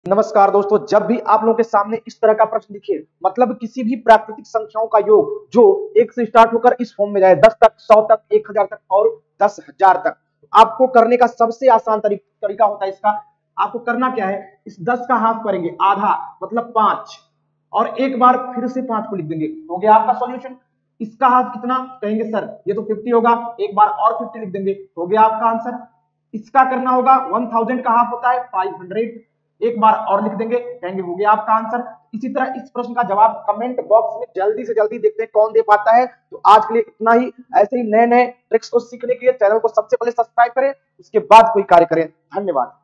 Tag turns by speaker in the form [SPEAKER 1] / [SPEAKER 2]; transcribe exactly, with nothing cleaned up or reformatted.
[SPEAKER 1] नमस्कार दोस्तों, जब भी आप लोगों के सामने इस तरह का प्रश्न दिखे, मतलब किसी भी प्राकृतिक संख्याओं का योग जो एक से स्टार्ट होकर इस फॉर्म में जाए, दस तक, सौ तक, एक हजार तक और दस हजार तक, आपको करने का सबसे आसान तरीका तरीका होता है इसका। आपको करना क्या है, इस दस का हाफ करेंगे, आधा मतलब पांच, और एक बार फिर से पांच को लिख देंगे, हो गया आपका सॉल्यूशन। इसका हाफ कितना कहेंगे सर, ये तो फिफ्टी होगा, एक बार और फिफ्टी लिख देंगे, हो गया आपका आंसर। इसका करना होगा, वन थाउजेंड का हाफ होता है फाइव हंड्रेड, एक बार और लिख देंगे, कहेंगे हो गया आपका आंसर। इसी तरह इस प्रश्न का जवाब कमेंट बॉक्स में जल्दी से जल्दी देखते हैं कौन दे पाता है। तो आज के लिए इतना ही। ऐसे ही नए नए ट्रिक्स को सीखने के लिए चैनल को सबसे पहले सब्सक्राइब करें, उसके बाद कोई कार्य करें। धन्यवाद।